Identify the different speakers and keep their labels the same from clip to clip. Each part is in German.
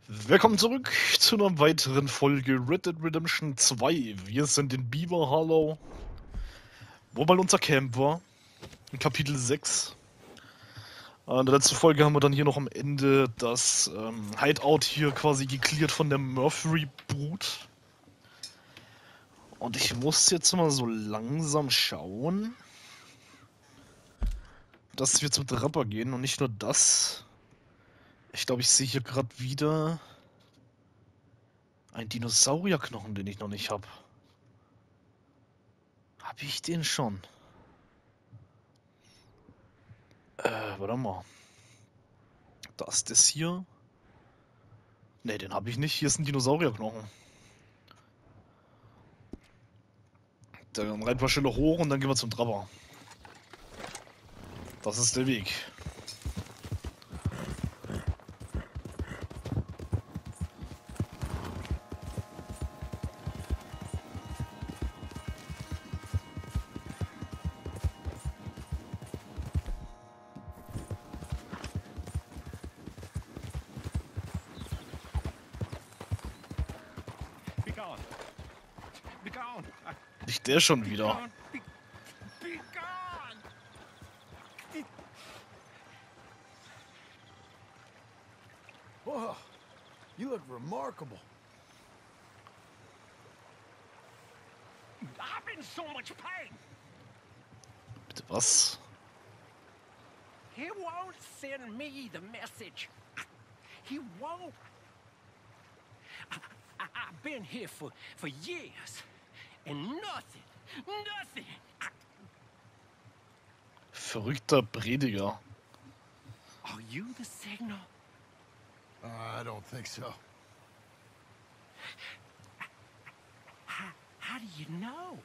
Speaker 1: Willkommen zurück zu einer weiteren Folge Red Dead Redemption 2. Wir sind in Beaver Hollow, wo mal unser Camp war, in Kapitel 6. In der letzten Folge haben wir dann hier noch am Ende das Hideout hier quasi gecleart von der Murphy-Brut. Und ich muss jetzt mal so langsam schauen, dass wir zum Trapper gehen und nicht nur das. Ich glaube, ich sehe hier gerade wieder einen Dinosaurierknochen, den ich noch nicht habe. Habe ich den schon? Warte mal. Das ist das hier. Ne, den habe ich nicht. Hier ist ein Dinosaurierknochen. Dann reiten wir schön hoch und dann gehen wir zum Trapper. Das ist der Weg. Nicht der schon wieder.
Speaker 2: Whoa, you look remarkable.
Speaker 3: I'm in so much pain.
Speaker 1: Bitte was?
Speaker 3: He won't send me the message. He won't. I've been here for years, and nothing.
Speaker 1: Verrückter Prediger.
Speaker 3: Are you the signal?
Speaker 2: I don't think so.
Speaker 3: How do you know?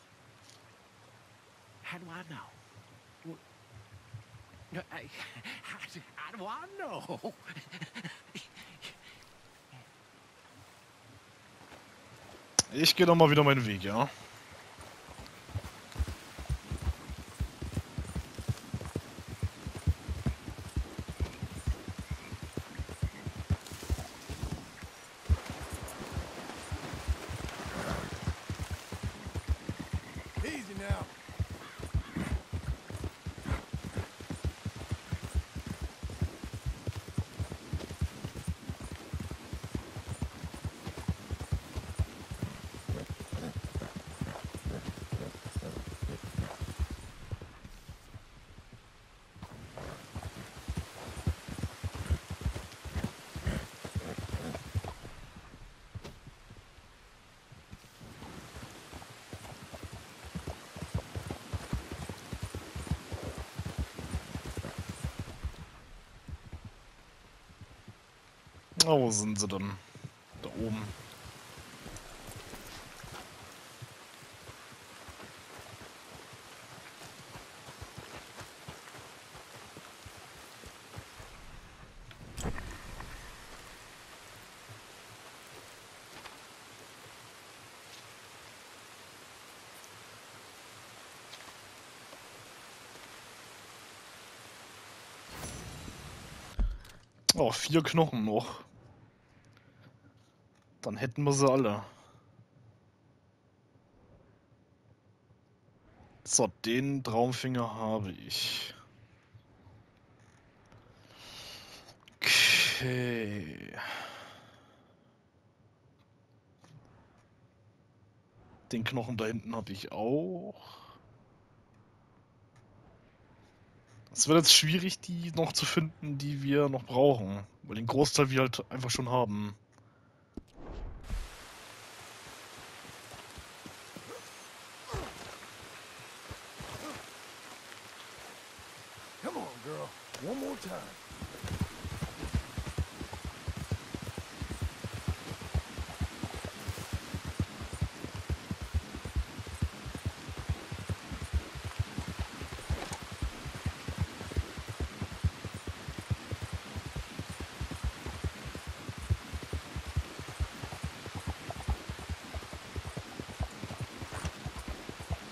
Speaker 3: How do I know? How do I know?
Speaker 1: Ich gehe doch mal wieder meinen Weg, ja?
Speaker 2: Easy now.
Speaker 1: Oh, wo sind sie denn? Da oben. Oh, 4 Knochen noch. Dann hätten wir sie alle. So, den Traumfinger habe ich. Okay. Den Knochen da hinten habe ich auch. Es wird jetzt schwierig, die noch zu finden, die wir noch brauchen. Weil den Großteil wir halt einfach schon haben.
Speaker 2: Come on, girl. One more time.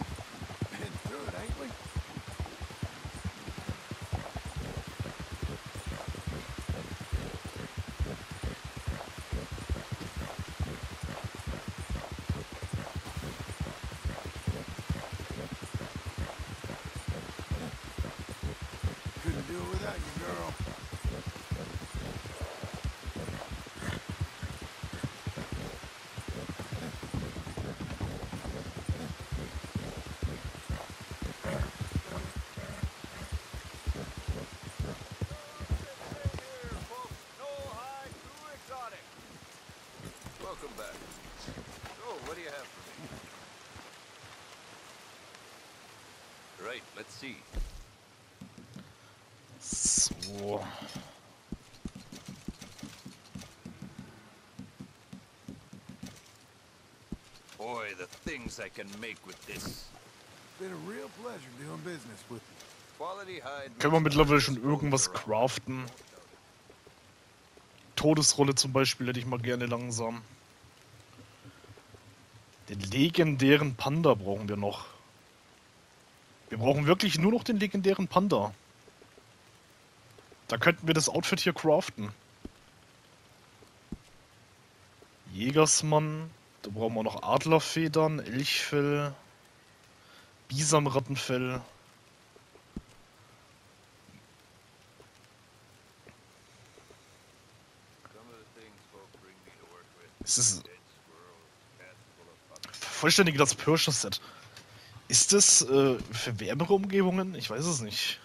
Speaker 2: Been through it, ain't we? Behind you, girl.
Speaker 4: Welcome back. So, what do you have for me? Right, let's see.
Speaker 1: So.
Speaker 4: Boy, the things I can make with this.
Speaker 2: Been a real pleasure doing business with you.
Speaker 4: Quality hide.
Speaker 1: Können wir mittlerweile schon irgendwas craften? Todesrolle zum Beispiel hätte ich mal gerne langsam. Den legendären Panda brauchen wir noch. Wir brauchen wirklich nur noch den legendären Panda. Da könnten wir das Outfit hier craften. Jägersmann. Da brauchen wir noch Adlerfedern, Elchfell, Bisamrattenfell. Es ist vollständig das Pirschen-Set. Ist das für wärmere Umgebungen? Ich weiß es nicht.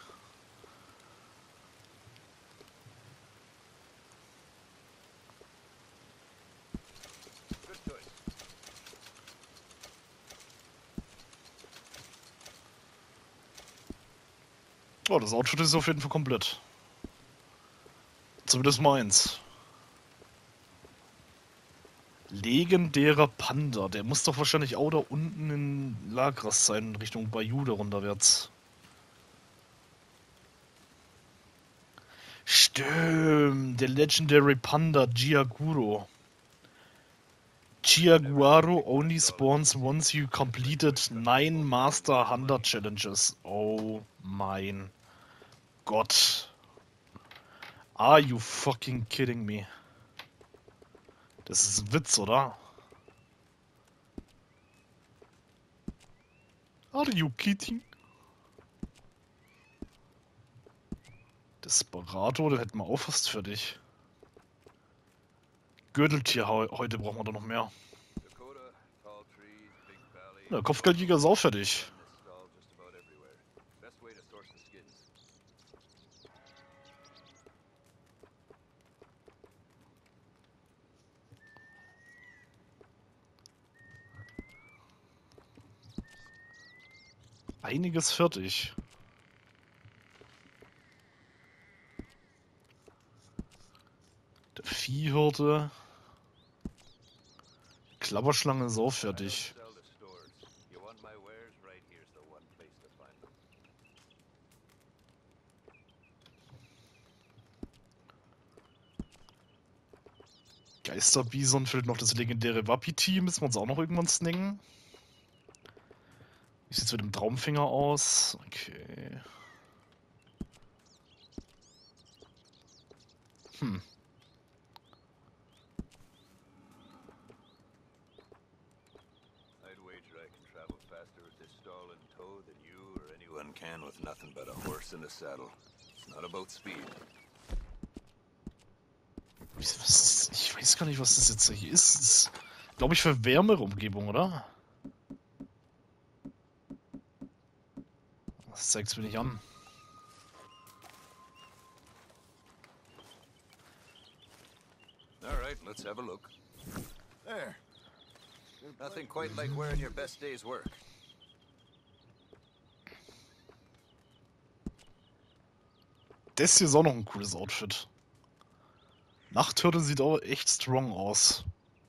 Speaker 1: Oh, das Outfit ist auf jeden Fall komplett. Zumindest meins. Legendärer Panda. Der muss doch wahrscheinlich auch da unten in Lagras sein, Richtung Bayou da runterwärts. Stimmt, der Legendary Panda Giaguaro. Giaguaro only spawns once you completed 9 Master Hunter Challenges. Oh mein Gott. Are you fucking kidding me? Das ist ein Witz, oder? Are you kidding? Desperado, den hätten wir auch fast fertig. Gürteltier heute brauchen wir da noch mehr. Der Kopfgeldjäger ist auch fertig. Einiges fertig. Der Viehhirte. Klapperschlange ist auch fertig. Geisterbison fehlt noch das legendäre Wapiti. Müssen wir uns auch noch irgendwann snacken. Wie sieht's mit dem Traumfinger aus? Okay.
Speaker 4: Can with nothing but a horse in the saddle. It's not about speed.
Speaker 1: Ich weiß gar nicht, was das jetzt hier ist. Das ist, glaube ich, für wärmere Umgebung, oder? Das zeigt's mir nicht an.
Speaker 4: All right, let's have a look.
Speaker 2: There.
Speaker 4: Nothing quite like wearing your best day's work.
Speaker 1: Das hier ist auch noch ein cooles Outfit. Nachthirte sieht auch echt strong aus.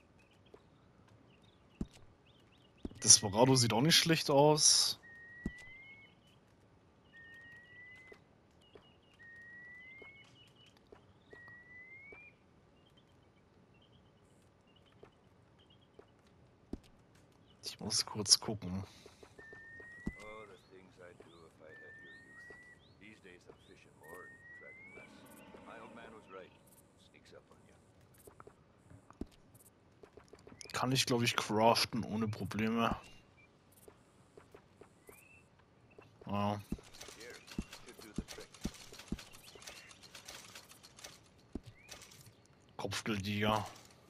Speaker 1: Desperado sieht auch nicht schlecht aus. Ich muss kurz gucken.
Speaker 4: Oh, the things I'd do if I had your youth. These days I'm fishing more and tracking less. My old man was right. Sneaks up on you.
Speaker 1: Kann ich, glaube ich, craften ohne Probleme. Ja.
Speaker 4: Here, should do the trick.
Speaker 1: Kopfgeldjäger.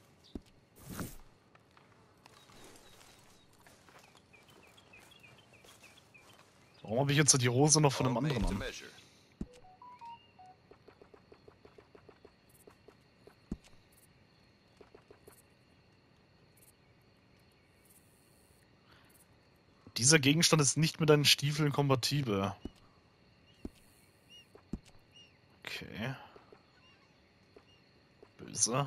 Speaker 1: Warum habe ich jetzt die Hose noch von einem
Speaker 4: All made
Speaker 1: anderen
Speaker 4: to
Speaker 1: an?
Speaker 4: measure.
Speaker 1: Dieser Gegenstand ist nicht mit deinen Stiefeln kompatibel. Okay. Böse.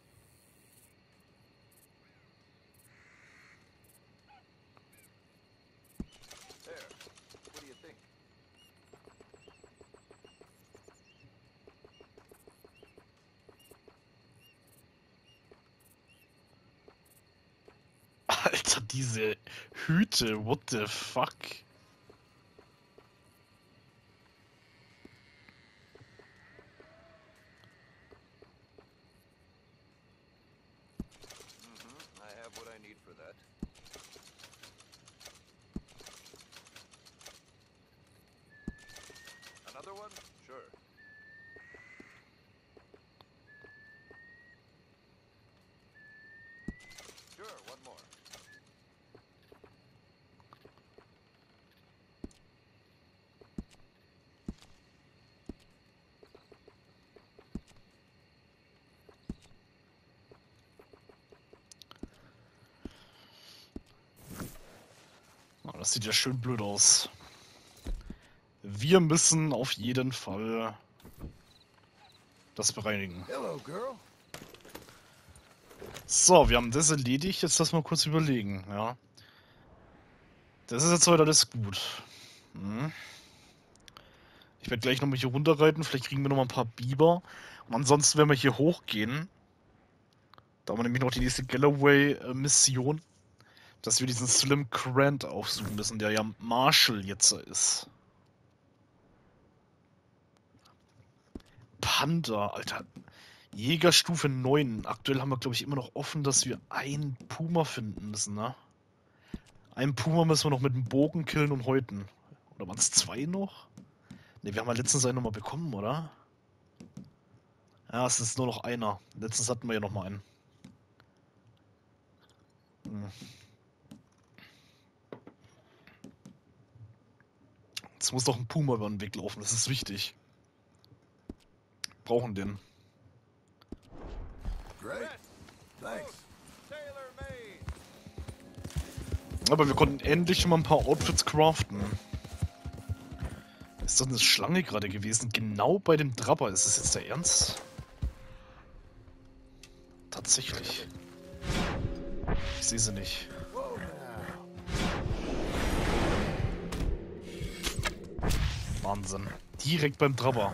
Speaker 4: There. What do you think?
Speaker 1: Alter, diese Hüte, what the fuck?
Speaker 4: I have what I need for that. Another one? Sure. Sure, one more.
Speaker 1: Oh, das sieht ja schön blöd aus. Wir müssen auf jeden Fall das bereinigen.
Speaker 2: Hello, girl.
Speaker 1: So, wir haben das erledigt. Jetzt lass mal kurz überlegen, ja. Das ist jetzt heute alles gut. Hm. Ich werde gleich nochmal hier runterreiten. Vielleicht kriegen wir nochmal ein paar Biber. Und ansonsten werden wir hier hochgehen. Da haben wir nämlich noch die nächste Galloway-Mission. Dass wir diesen Slim Grant aufsuchen müssen, der ja Marshall jetzt ist. Panda, Alter. Jägerstufe 9. Aktuell haben wir, glaube ich, immer noch offen, dass wir einen Puma finden müssen, ne? Einen Puma müssen wir noch mit dem Bogen killen und häuten. Oder waren es 2 noch? Ne, wir haben ja letztens einen nochmal bekommen, oder? Ja, es ist nur noch einer. Letztens hatten wir ja nochmal einen. Hm. Jetzt muss doch ein Puma über den Weg laufen, das ist wichtig. Brauchen den.
Speaker 2: Great. Thanks.
Speaker 4: Tailor made.
Speaker 1: Aber wir konnten endlich schon mal ein paar Outfits craften. Ist das eine Schlange gerade gewesen? Genau bei dem Drapper. Ist das jetzt der Ernst? Tatsächlich. Ich sehe sie nicht.
Speaker 2: Whoa now.
Speaker 1: Wahnsinn. Direkt beim Drapper.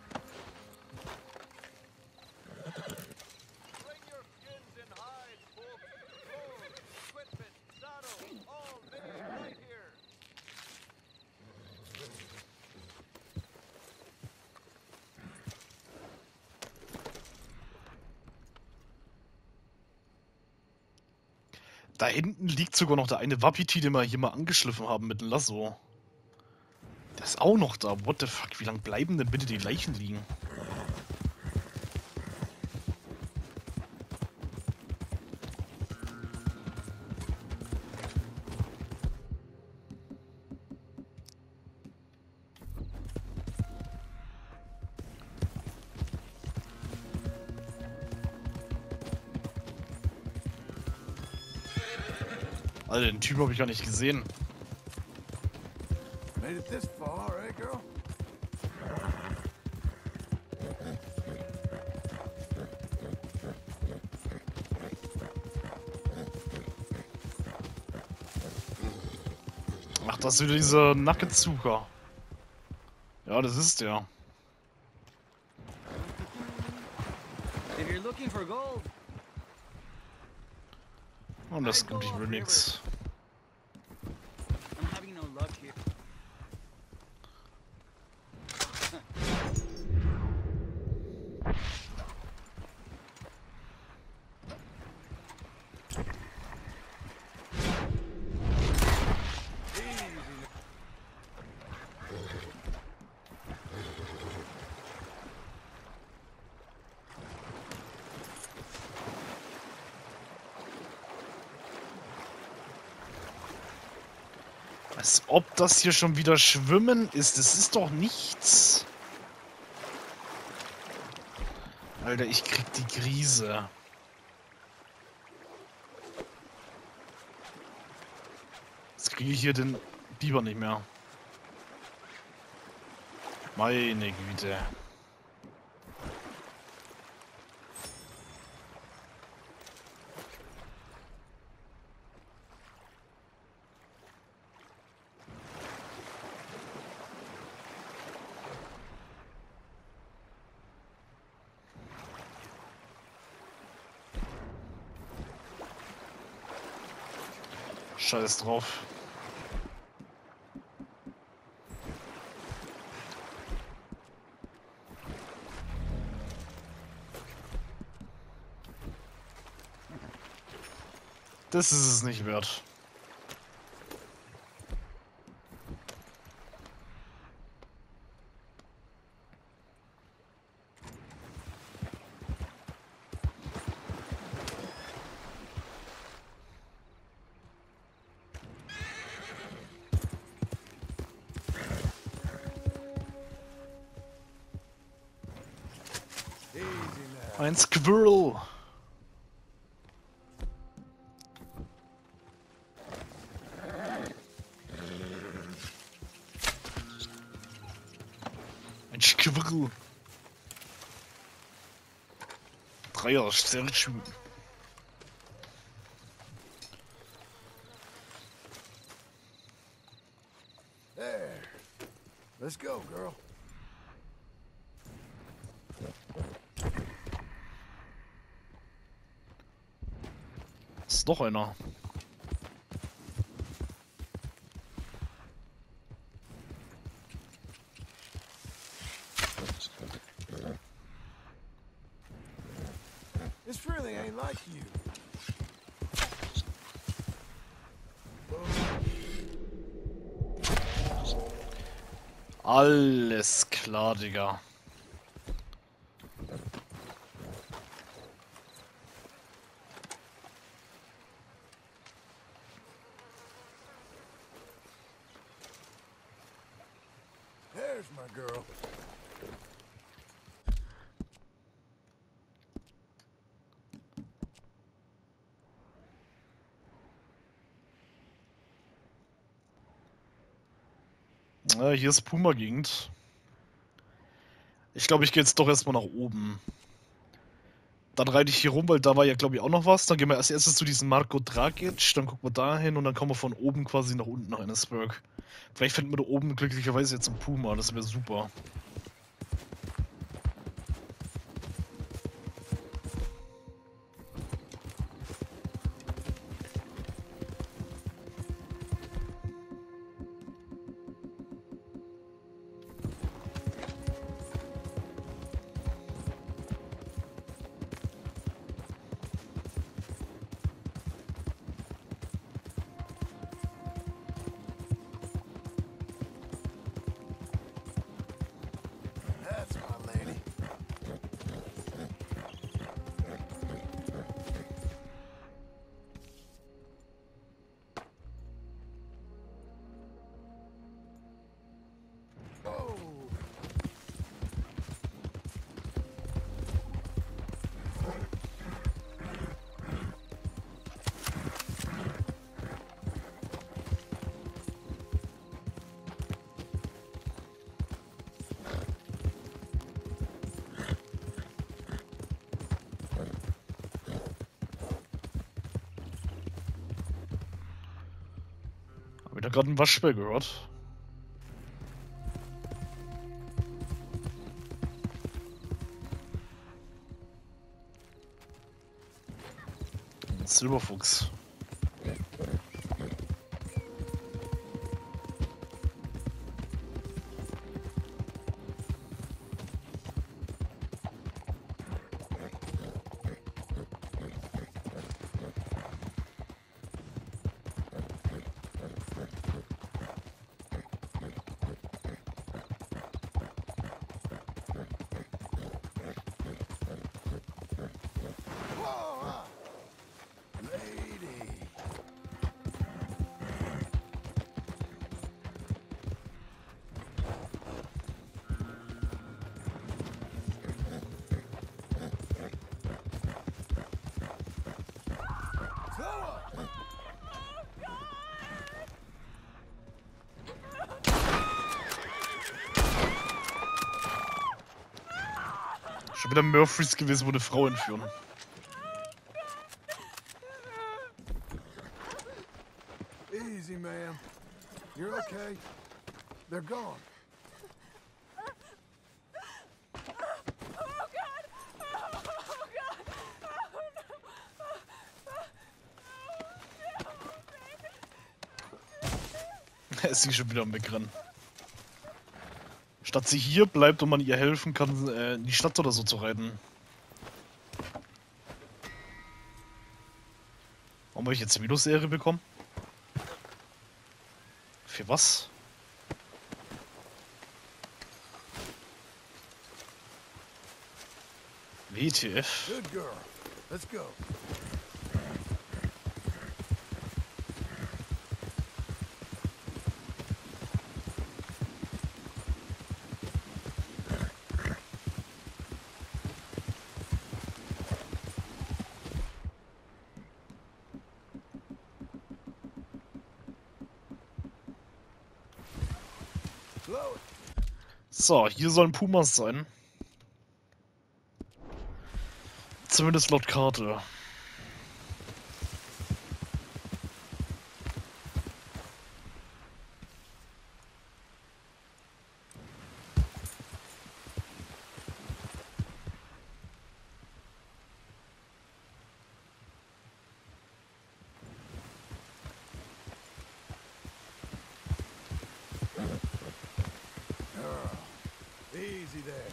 Speaker 4: Bring your skins and hides, folks. Clothes, equipment, saddles, all finished right here.
Speaker 1: Da hinten liegt sogar noch der eine Wapiti, den wir hier mal angeschliffen haben mit dem Lasso. Der ist auch noch da. What the fuck? Wie lange bleiben denn bitte die Leichen liegen? Alter, den Typ habe ich gar nicht gesehen.
Speaker 2: Made it this far, eh, girl?
Speaker 1: Ach, das ist wieder dieser Nackenzucker. Ja, das ist der.
Speaker 5: If you're looking for gold,
Speaker 1: Und das ist gut, ich will nix.
Speaker 5: I'm having no luck here.
Speaker 1: Als ob das hier schon wieder Schwimmen ist. Das ist doch nichts. Alter, ich krieg die Krise. Jetzt kriege ich hier den Biber nicht mehr. Meine Güte. Scheiß drauf. Das ist es nicht wert.
Speaker 2: Easy now.
Speaker 1: Ein Squirrel. Ein Squirrel. Dreier, sehr schön.
Speaker 2: There. Let's go, girl.
Speaker 1: Ist noch einer.
Speaker 2: This really ain't like you.
Speaker 1: Alles klar, Digga.
Speaker 2: There's my girl.
Speaker 1: Ja, hier ist Puma-Gegend. Ich glaube, ich gehe jetzt doch erstmal nach oben. Dann reite ich hier rum, weil da war ja, glaube ich, auch noch was. Dann gehen wir als erstes zu diesem Marko Dragic, dann gucken wir da hin und dann kommen wir von oben quasi nach unten nach Ennisburg. Vielleicht finden wir da oben glücklicherweise jetzt einen Puma, das wäre super.
Speaker 2: That's my lady. Oh.
Speaker 1: Hab ich da gerade einen Waschbär gehört? Ein Silberfuchs.
Speaker 2: Whoa, lady.
Speaker 1: Schon wieder Murphys gewesen, wo eine Frau entführen.
Speaker 2: Easy, ma'am. You're okay. They're gone.
Speaker 1: Ist sie schon wieder am Wegrennen. Statt sie hier bleibt und man ihr helfen kann, in die Stadt oder so zu reiten. Warum habe ich jetzt Minus-Serie bekommen? Für was? WTF?
Speaker 2: Good girl. Let's go. Slow it.
Speaker 1: So, hier sollen Pumas sein. Zumindest laut Karte.
Speaker 2: Girl. Easy there.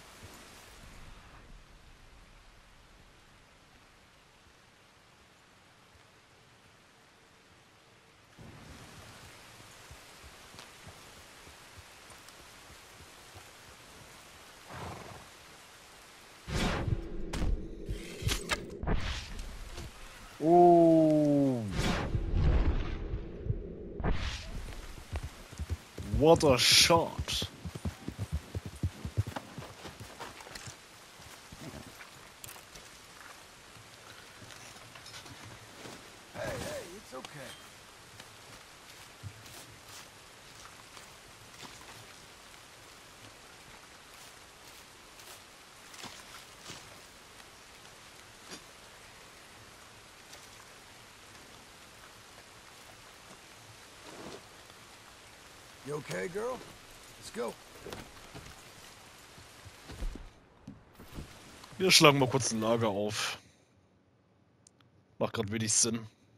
Speaker 1: Oh. What a shot.
Speaker 2: Hey, it's okay. You okay, girl? Let's go.
Speaker 1: Wir schlagen mal kurz ein Lager auf. Macht gerade wenig Sinn.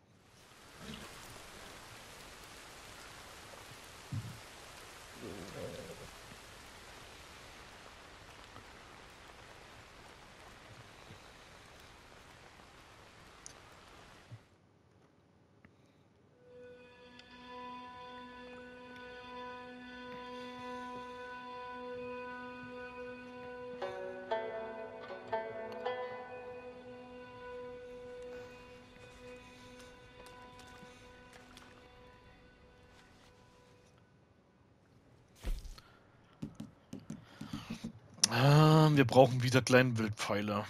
Speaker 1: Wir brauchen wieder kleine Wildpfeile.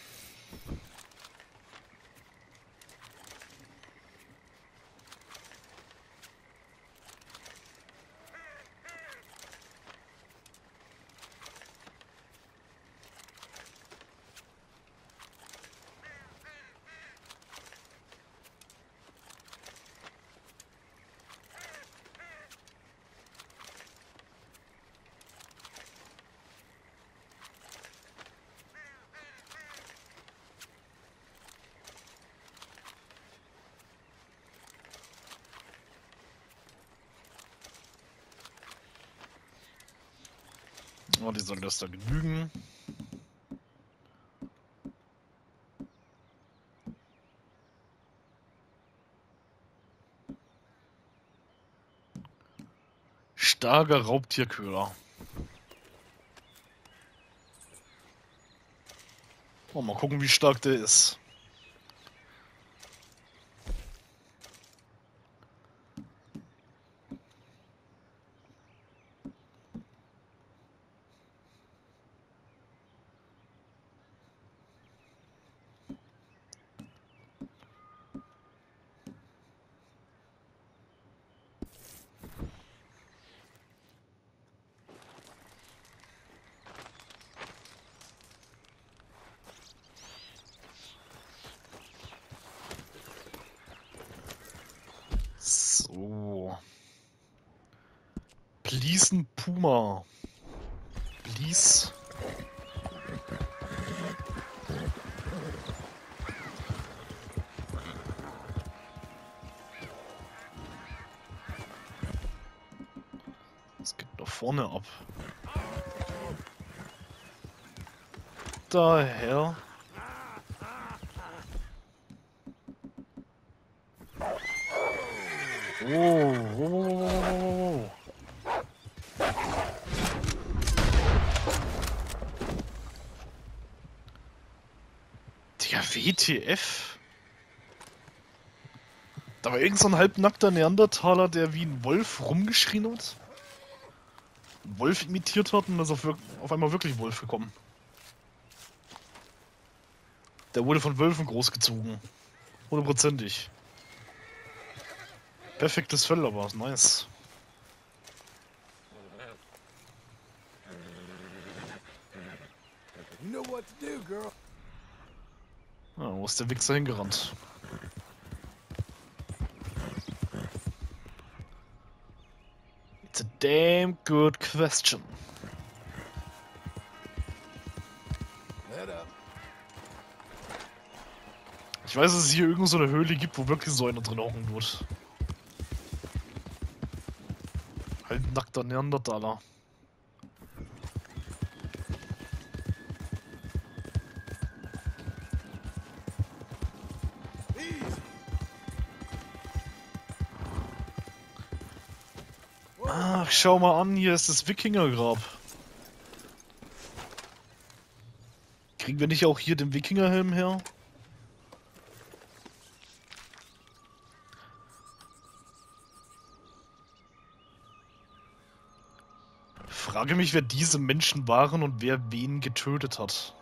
Speaker 1: Oh, die sollen das da genügen. Starker Raubtierköder. Oh, mal gucken, wie stark der ist. Bliesen Puma. Blies. Es geht da vorne ab. Daher. Oh. Digga, WTF? Da war irgend so ein halbnackter Neandertaler, der wie ein Wolf rumgeschrien hat. Einen Wolf imitiert hat und ist auf einmal wirklich Wolf gekommen. Der wurde von Wölfen großgezogen. 100%ig. Perfektes Fell, aber nice.
Speaker 2: You know what to do, girl.
Speaker 1: Ah, wo ist der Wichser hingerannt? It's a damn good question.
Speaker 2: Head up.
Speaker 1: Ich weiß, dass es hier irgendwo so eine Höhle gibt, wo wirklich so einer drin hocken wird. Halt nackter Neandertaler.
Speaker 2: Easy.
Speaker 1: Ach, schau mal an, hier ist das Wikingergrab. Kriegen wir nicht auch hier den Wikingerhelm her? Frage mich, wer diese Menschen waren und wer wen getötet hat.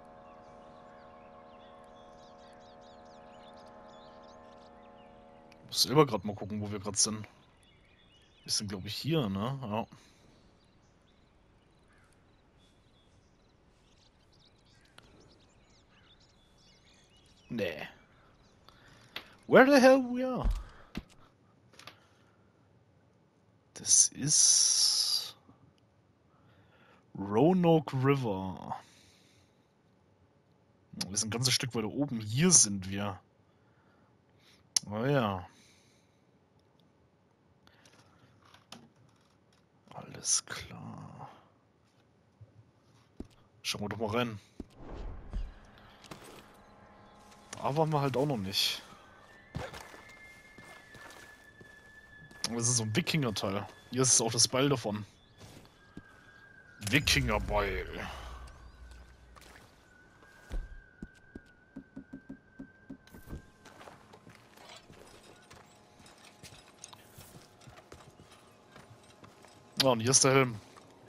Speaker 1: Ich muss selber gerade mal gucken, wo wir gerade sind. Wir sind, glaube ich, hier, ne? Ja. Nee. Where the hell we are? Das ist Roanoke River. Wir sind ein ganzes Stück weiter oben. Hier sind wir. Oh ja. Alles klar. Schauen wir doch mal rein. Da waren wir halt auch noch nicht. Aber das ist so ein Wikinger-Teil. Hier ist auch das Beil davon. Wikinger-Beil. Ja, und hier ist der Helm.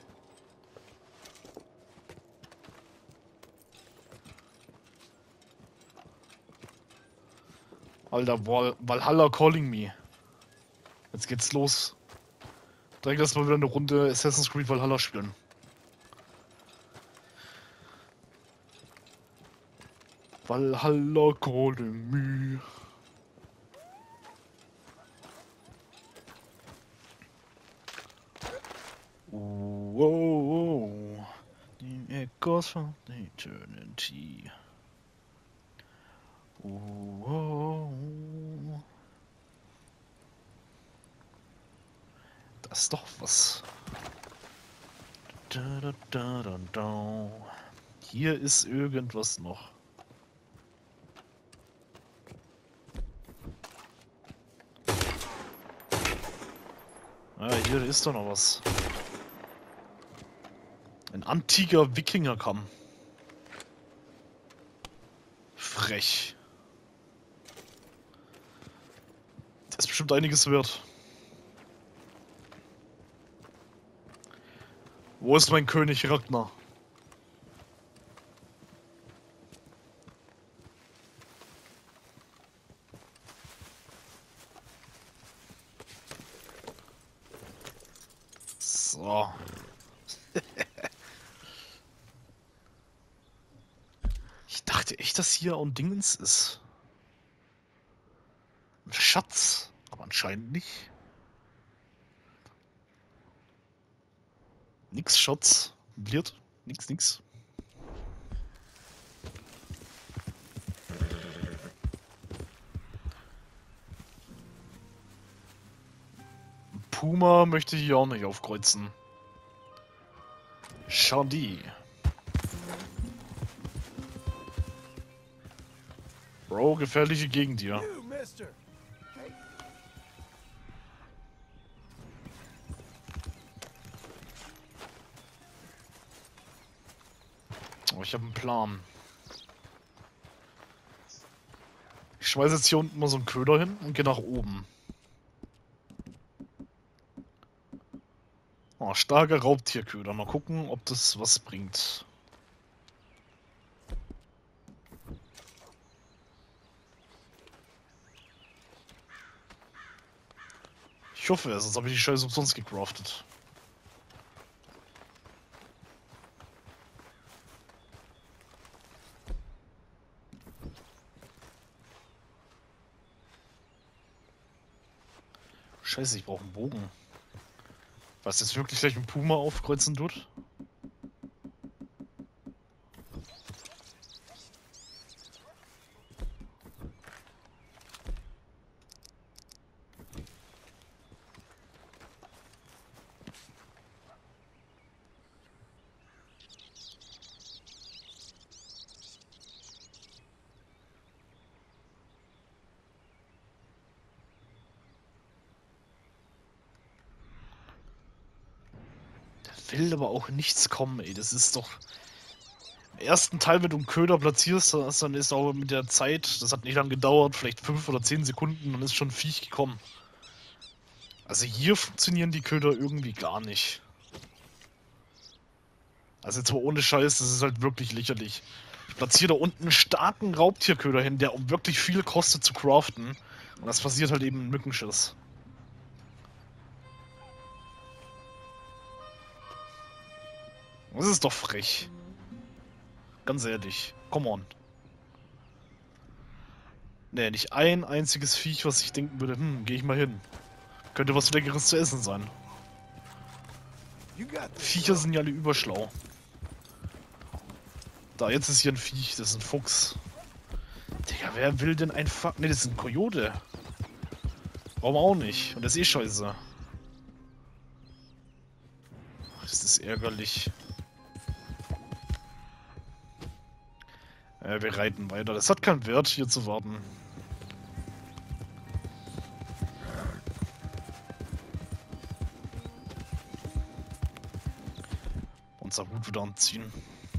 Speaker 1: Alter, Valhalla calling me. Jetzt geht's los. Direkt erstmal wieder eine Runde Assassin's Creed Valhalla spielen. Valhalla calling me. Whoa, the echoes from eternity. Whoa. Das ist doch was. Hier ist irgendwas noch. Ah, hier ist doch noch was. Ein antiker Wikingerkamm. Frech. Das ist bestimmt einiges wert. Wo ist mein König Ragnar? So. Ich dachte echt, dass hier ein Dingens ist. Ein Schatz, aber anscheinend nicht. Nix Shots. Bliert. Nix. Puma möchte hier auch nicht aufkreuzen. Schade. Bro, gefährliche Gegend hier.
Speaker 2: You, mister.
Speaker 1: Oh, ich habe einen Plan. Ich schmeiße jetzt hier unten mal so einen Köder hin und gehe nach oben. Oh, starker Raubtierköder. Mal gucken, ob das was bringt. Ich hoffe es, sonst habe ich die Scheiße umsonst gecraftet. Scheiße, ich brauche einen Bogen. Was jetzt wirklich gleich ein Puma aufkreuzen tut? Will aber auch nichts kommen, ey. Das ist doch. Im ersten Teil, wenn du einen Köder platzierst, dann ist auch mit der Zeit, das hat nicht lange gedauert, vielleicht 5 oder 10 Sekunden, dann ist schon ein Viech gekommen. Also hier funktionieren die Köder irgendwie gar nicht. Also jetzt mal ohne Scheiß, das ist halt wirklich lächerlich. Ich platziere da unten einen starken Raubtierköder hin, der wirklich viel kostet zu craften. Und das passiert halt eben ein Mückenschiss. Das ist doch frech. Ganz ehrlich. Come on. Ne, nicht ein einziges Viech, was ich denken würde, geh ich mal hin. Könnte was Leckeres zu essen sein.
Speaker 2: You got this.
Speaker 1: Viecher sind ja alle überschlau. Da, jetzt ist hier ein Viech, das ist ein Fuchs. Digga, wer will denn ein Fuck? Ne, das ist ein Kojote. Warum auch nicht? Und das ist eh scheiße. Das ist ärgerlich. Wir reiten weiter. Das hat keinen Wert, hier zu warten. Unser Hut wieder anziehen.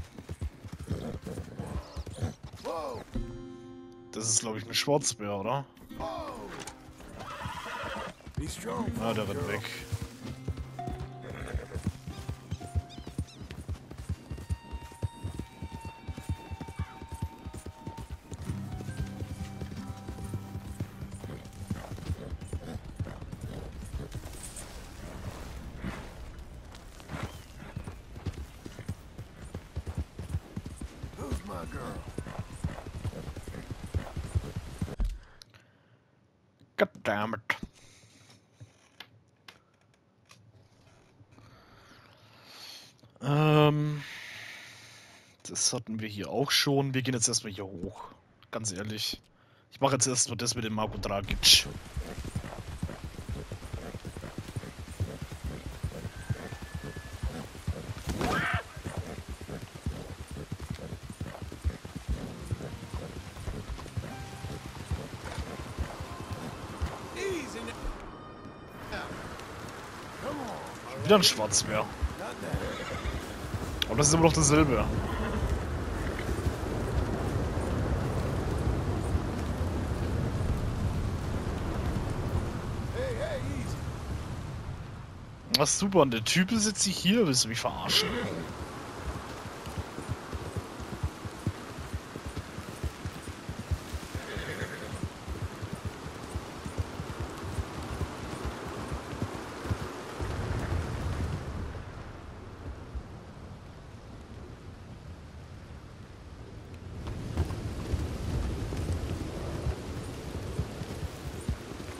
Speaker 2: Whoa,
Speaker 1: Das ist, glaube ich, ein Schwarzbär, oder?
Speaker 2: whoa. Be strong.
Speaker 1: Ah, der rennt
Speaker 2: girl.
Speaker 1: weg.
Speaker 2: Who's my girl?
Speaker 1: Goddammit. Das hatten wir hier auch schon. Wir gehen jetzt erstmal hier hoch. Ganz ehrlich. Ich mache jetzt erstmal das mit dem Marco Dragic.
Speaker 2: Easy now. Come on.
Speaker 1: Wieder ein Schwarzbär.
Speaker 2: Not that.
Speaker 1: Aber das ist immer noch dasselbe.
Speaker 2: Hey, hey, easy.
Speaker 1: Ach super, und der Typ ist jetzt hier. Willst du mich verarschen?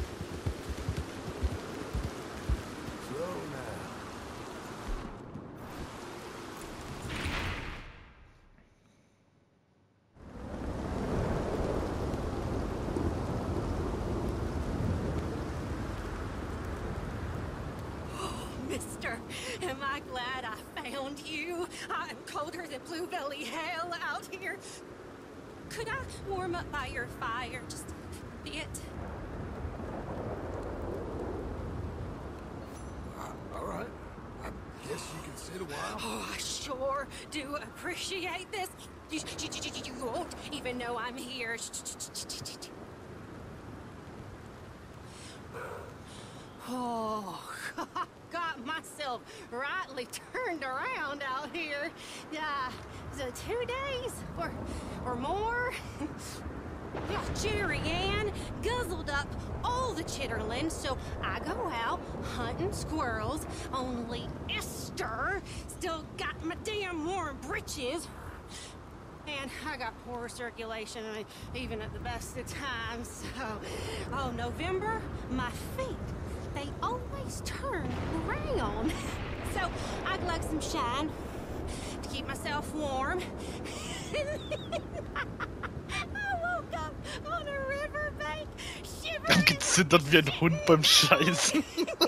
Speaker 2: Slow now.
Speaker 6: Am I glad I found you? I'm colder than blue belly hell out here. Could I warm up by your fire just a bit?
Speaker 2: All right. I guess you can sit a while.
Speaker 6: Oh, I sure do appreciate this. You won't even know I'm here. Oh, got myself rightly turned around out here. So 2 days or more. Yeah, Jerry Ann guzzled up all the chitterlings, so I go out hunting squirrels. Only Esther still got my damn warm britches. And I got poor circulation, even at the best of times. So, November, my feet, they always turn round. So I glug some shine to keep myself warm. I woke up on a riverbank, shivering.
Speaker 1: Gezittert wie ein Hund beim Scheißen.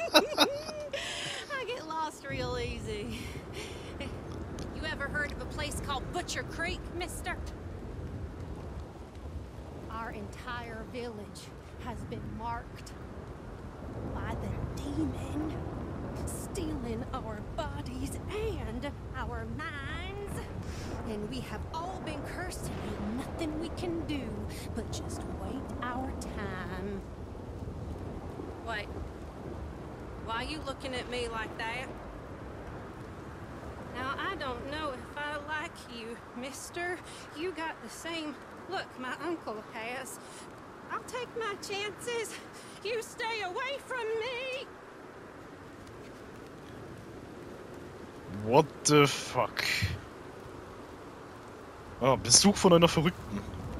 Speaker 6: I get lost real easy. You ever heard of a place called Butcher Creek, mister? Our entire village has been marked by the demon, stealing our bodies and our minds. And we have all been cursed, and ain't nothing we can do but just wait our time. Wait, why you looking at me like that? Now, I don't know if I like you, mister. You got the same look my uncle has. I'll take my chances. You stay away from me.
Speaker 1: What the fuck? Ah, Besuch von einer Verrückten.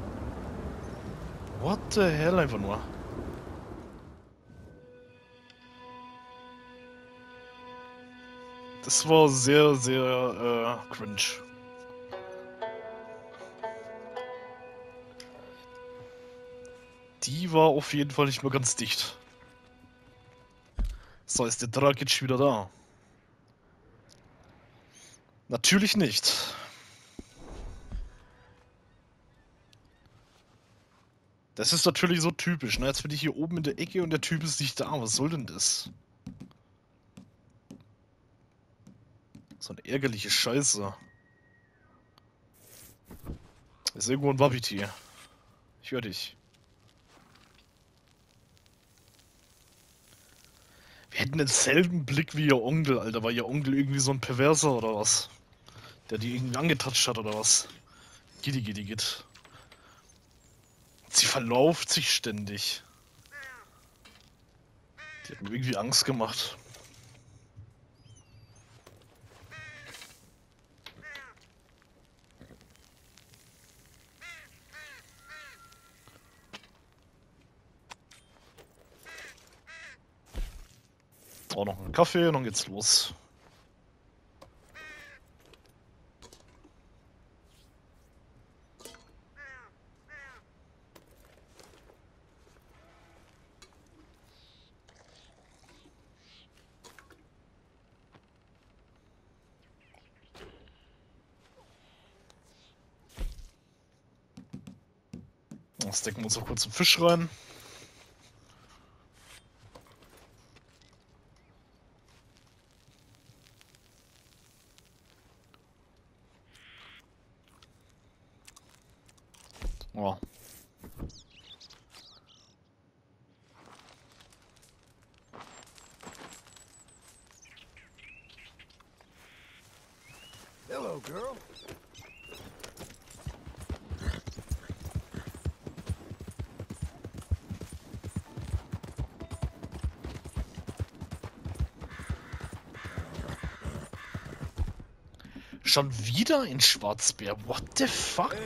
Speaker 1: What the hell einfach nur? Das war sehr, sehr cringe. Die war auf jeden Fall nicht mehr ganz dicht. So, ist der Dragic wieder da? Natürlich nicht. Das ist natürlich so typisch, ne? Jetzt bin ich hier oben in der Ecke und der Typ ist nicht da. Was soll denn das? So eine ärgerliche Scheiße. Ist irgendwo ein Wabiti. Ich höre dich. Wir hätten denselben Blick wie ihr Onkel, Alter. War ihr Onkel irgendwie so ein Perverser oder was? Der die irgendwie angetatscht hat oder was? Gitt. Sie verlauft sich ständig. Die hat mir irgendwie Angst gemacht. Auch noch einen Kaffee und dann geht's los. Dann stecken wir uns noch kurz einen Fisch rein. Oh.
Speaker 2: Hello, girl.
Speaker 1: Schon wieder ein Schwarzbär. What the fuck?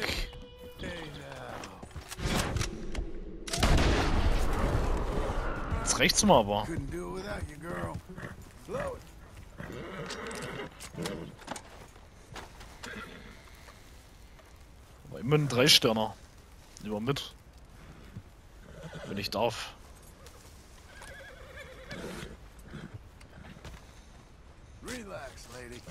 Speaker 1: Jetzt reicht's mal aber.
Speaker 2: Couldn't do it without you, girl. Slow it.
Speaker 1: Aber immerhin 3 Sterner. Lieber mit. Wenn ich darf.
Speaker 2: Relax, lady.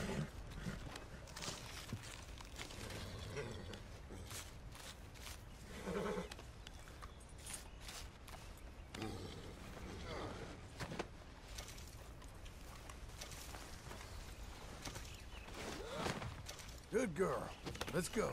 Speaker 2: Good girl. Let's go.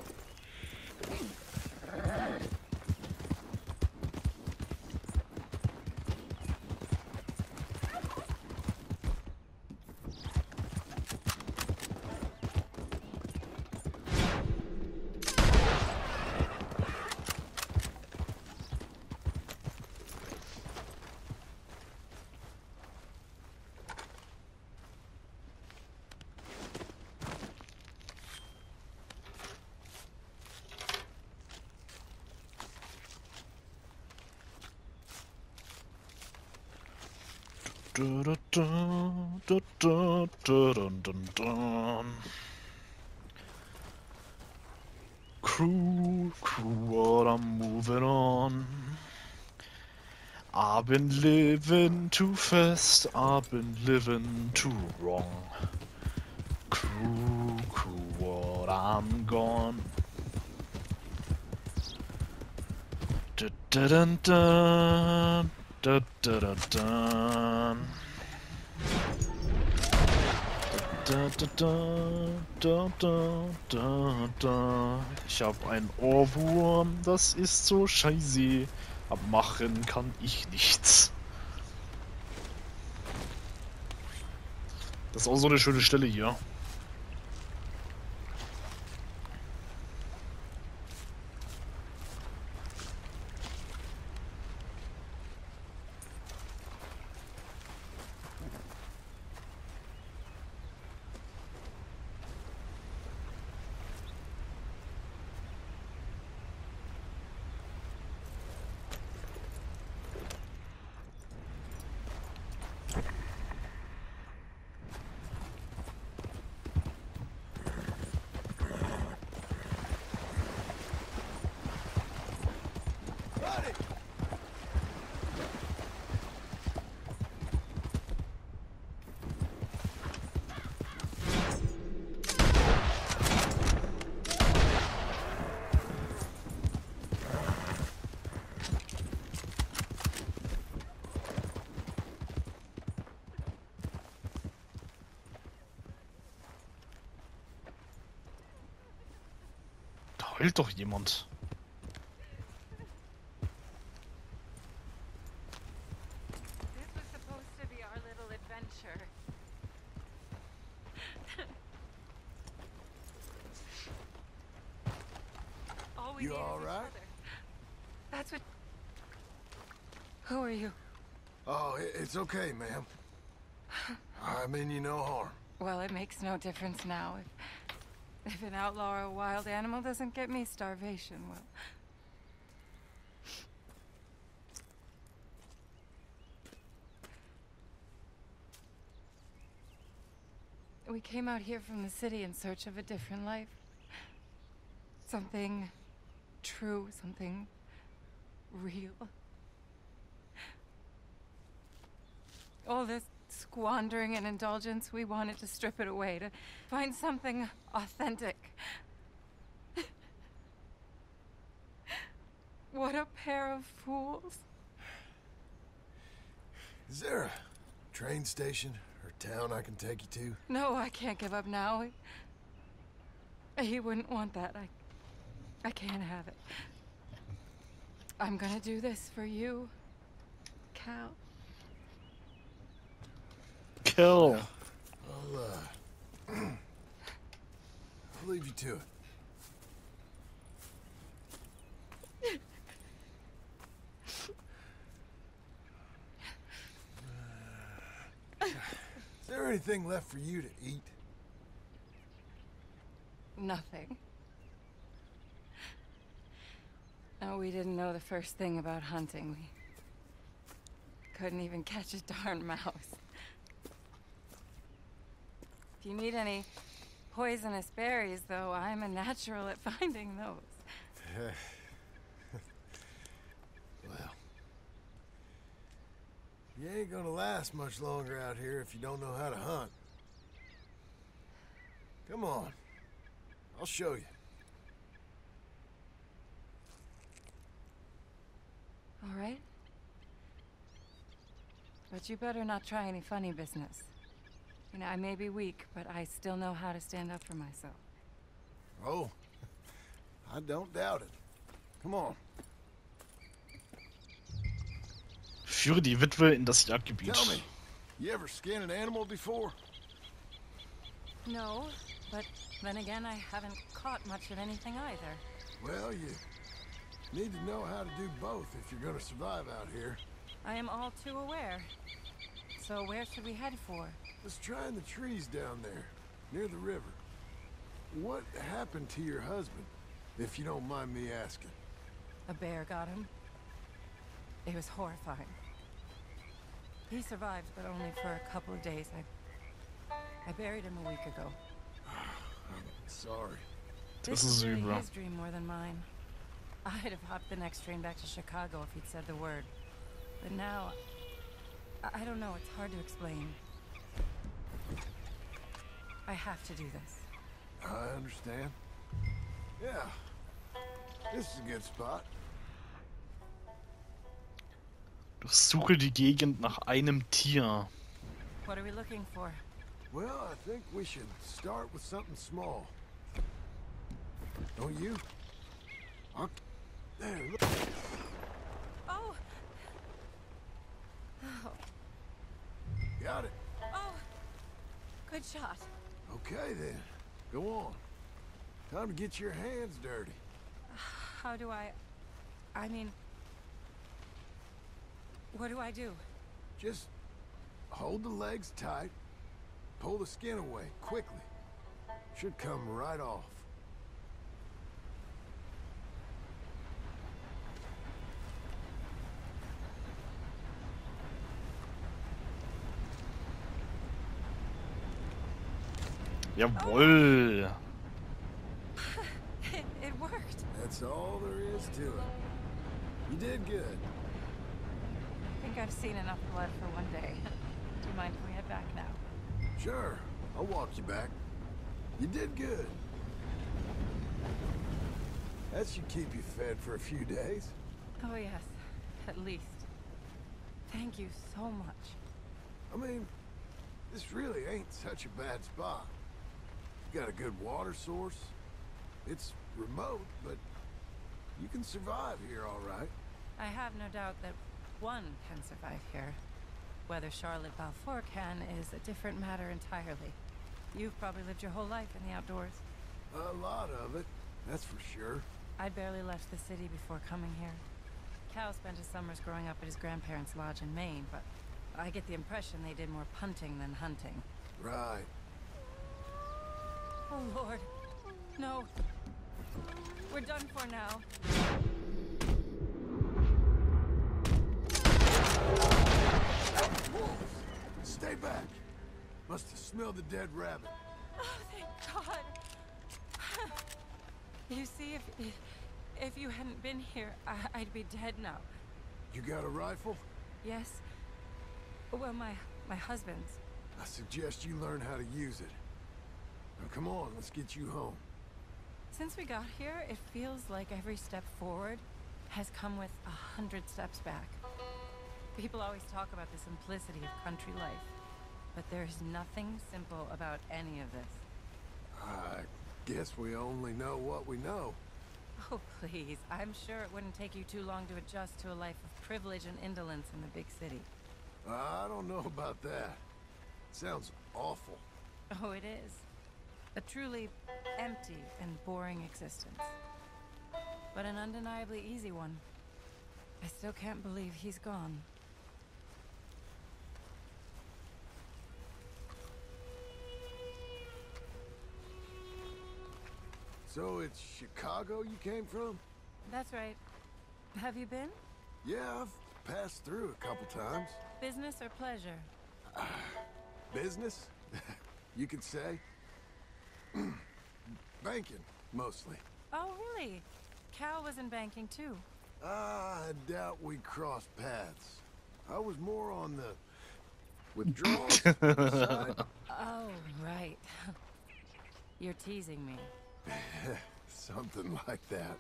Speaker 1: Crew, what I'm moving on. I've been living too fast, I've been living too wrong. Crew, what I'm gone. Dun dun dun dun dun dun. Da, da, da, da, da, da. Ich hab einen Ohrwurm, das ist so scheiße. Abmachen kann ich nichts. Das ist auch so eine schöne Stelle hier. Da heult doch jemand.
Speaker 7: This was supposed to be our little adventure. All we
Speaker 2: You
Speaker 7: need
Speaker 2: all
Speaker 7: is each
Speaker 2: right?
Speaker 7: other. That's what. Who are you?
Speaker 2: Oh, it's okay, ma'am. I mean you no harm.
Speaker 7: Well, it makes no difference now. If an outlaw or a wild animal doesn't get me, starvation will. We came out here from the city in search of a different life. Something true, something real. All this squandering and indulgence, we wanted to strip it away, to find something authentic. What a pair of fools.
Speaker 2: Is there a train station or town I can take you to?
Speaker 7: No, I can't give up now. He wouldn't want that. I can't have it. I'm gonna do this for you, Cal.
Speaker 1: Kill.
Speaker 2: I'll leave you to it. Is there anything left for you to eat?
Speaker 7: Nothing. No, we didn't know the first thing about hunting. We couldn't even catch a darn mouse. If you need any poisonous berries, though, I'm a natural at finding those.
Speaker 2: Well, you ain't gonna last much longer out here if you don't know how to hunt. Come on. I'll show you.
Speaker 7: All right. But you better not try any funny business. You know, I may be weak, but I still know how to stand up for myself.
Speaker 2: Oh, I don't doubt it. Come on.
Speaker 1: Führe die Witwe in das Jagdgebiet.
Speaker 2: Tell me, you ever skinned an animal before?
Speaker 7: No, but then again, I haven't caught much of anything either.
Speaker 2: Well, you need to know how to do both if you're gonna survive out here.
Speaker 7: I am all too aware. So where should we head for?
Speaker 2: Let's try in the trees down there, near the river. What happened to your husband, if you don't mind me asking?
Speaker 7: A bear got him. It was horrifying. He survived, but only for a couple of days. I buried him a week ago.
Speaker 2: I'm sorry.
Speaker 1: Das
Speaker 7: This
Speaker 1: ist
Speaker 7: is really
Speaker 1: übel.
Speaker 7: his dream more than mine. I'd have hopped the next train back to Chicago if he'd said the word. But now, I don't know, it's hard to explain. I have to do this.
Speaker 2: I understand. Yeah. This is a good spot.
Speaker 1: Durchsuche die Gegend nach einem Tier.
Speaker 7: What are we looking for?
Speaker 2: Well, I think we should start with something small. Don't you? There, look.
Speaker 7: Oh! Oh,
Speaker 2: Got it.
Speaker 7: oh! Good shot.
Speaker 2: Okay then. Go on. Time to get your hands dirty.
Speaker 7: How do I mean... What do I do?
Speaker 2: Just hold the legs tight. Pull the skin away, quickly. Should come right off.
Speaker 1: Jawohl.
Speaker 7: It worked.
Speaker 2: That's all there is to it. You did good.
Speaker 7: I think I've seen enough blood for one day. Do you mind if we head back now?
Speaker 2: Sure, I'll walk you back. You did good. That should keep you fed for a few days.
Speaker 7: Oh yes, at least. Thank you so much.
Speaker 2: I mean, this really ain't such a bad spot. You got a good water source. It's remote, but you can survive here all right.
Speaker 7: I have no doubt that one can survive here. Whether Charlotte Balfour can is a different matter entirely. You've probably lived your whole life in the outdoors.
Speaker 2: A lot of it, that's for sure.
Speaker 7: I barely left the city before coming here. Cal spent his summers growing up at his grandparents' lodge in Maine, but I get the impression they did more punting than hunting.
Speaker 2: Right.
Speaker 7: Oh, Lord. No. We're done for now.
Speaker 2: Wolves! Stay back. Must have smelled the dead rabbit.
Speaker 7: Oh, thank God. You see, if you hadn't been here, I'd be dead now.
Speaker 2: You got a rifle?
Speaker 7: Yes. Well, my husband's.
Speaker 2: I suggest you learn how to use it. Now come on, let's get you home.
Speaker 7: Since we got here, it feels like every step forward has come with 100 steps back. People always talk about the simplicity of country life, but there's nothing simple about any of this.
Speaker 2: I guess we only know what we know.
Speaker 7: Oh, please. I'm sure it wouldn't take you too long to adjust to a life of privilege and indolence in the big city.
Speaker 2: I don't know about that. Sounds awful.
Speaker 7: Oh, it is. A truly empty and boring existence. But an undeniably easy one. I still can't believe he's gone.
Speaker 2: So it's Chicago you came from?
Speaker 7: That's right. Have you been?
Speaker 2: Yeah, I've passed through a couple times.
Speaker 7: Business or pleasure?
Speaker 2: Business, you could say. Banking, mostly.
Speaker 7: Oh, really? Cal was in banking, too.
Speaker 2: I doubt we crossed paths. I was more on the withdrawals side.
Speaker 7: Oh, right. You're teasing me.
Speaker 2: Something like that.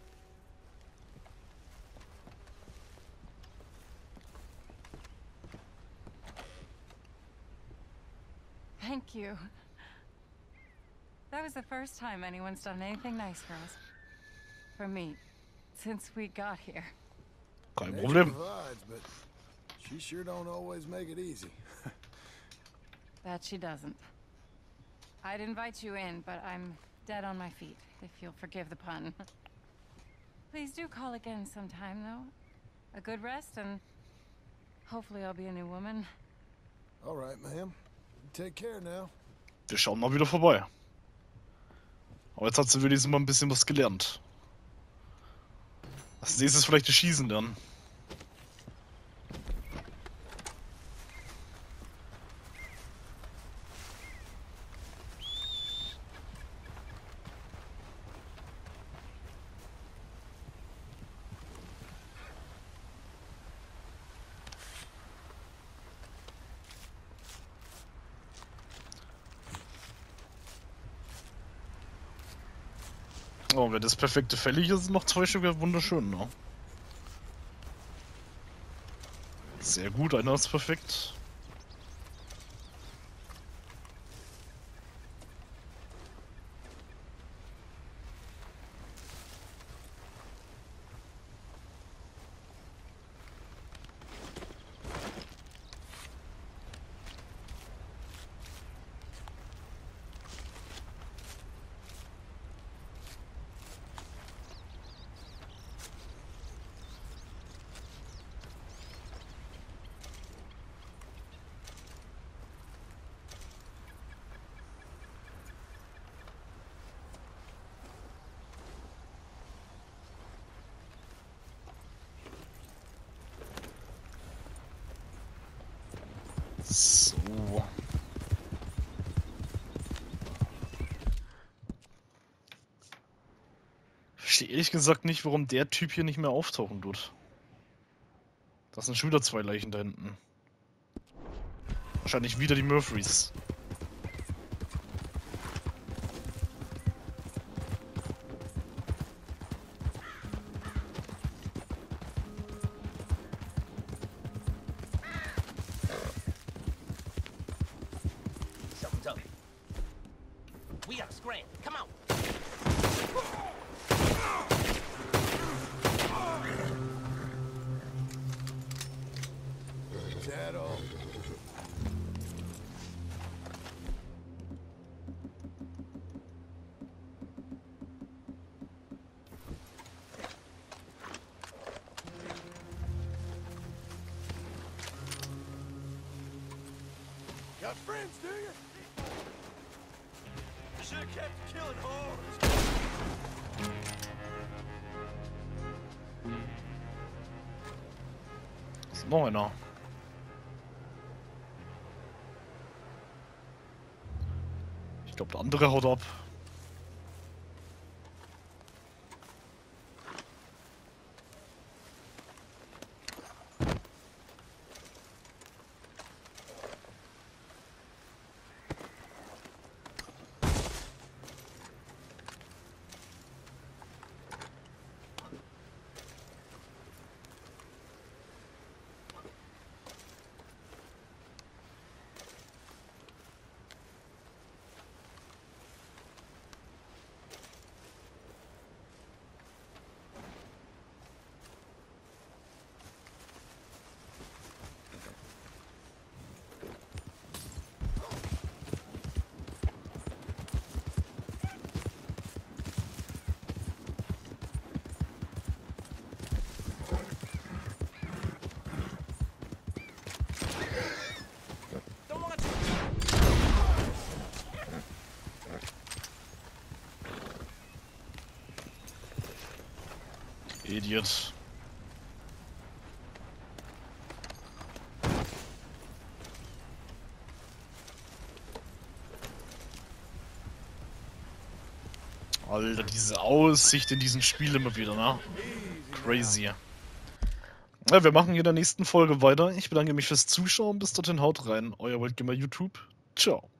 Speaker 7: Thank you. That was the first time anyone's done anything nice for us. For me. Since we got here.
Speaker 1: Kein
Speaker 2: Nature
Speaker 1: Problem.
Speaker 2: provides, but she sure don't always make it easy.
Speaker 7: That she doesn't. I'd invite you in, but I'm dead on my feet, if you'll forgive the pun. Please do call again sometime, though. A good rest, and hopefully I'll be a new woman.
Speaker 2: All right, ma'am. Take care now.
Speaker 1: Wir schauen mal wieder vorbei. Aber jetzt hat sie wenigstens mal ein bisschen was gelernt. Als nächstes vielleicht das Schießen lernen. Oh, wenn das perfekte fällig ist, noch 2 Stück wäre wunderschön, ne? Sehr gut, einer ist perfekt. So. Verstehe ehrlich gesagt nicht, warum der Typ hier nicht mehr auftauchen tut. Das sind schon wieder 2 Leichen da hinten. Wahrscheinlich wieder die Murphys.
Speaker 5: Something's up. We gotta scram. Come on.
Speaker 2: Is that all? Got friends, do you? You should have kept killing whores.
Speaker 1: Ist noch einer. Ich glaube, der andere haut ab. Idiot. Alter, diese Aussicht in diesem Spiel immer wieder, ne? Crazy. Ja, wir machen hier in der nächsten Folge weiter. Ich bedanke mich fürs Zuschauen. Bis dorthin, haut rein. Euer Wildgamer YouTube. Ciao.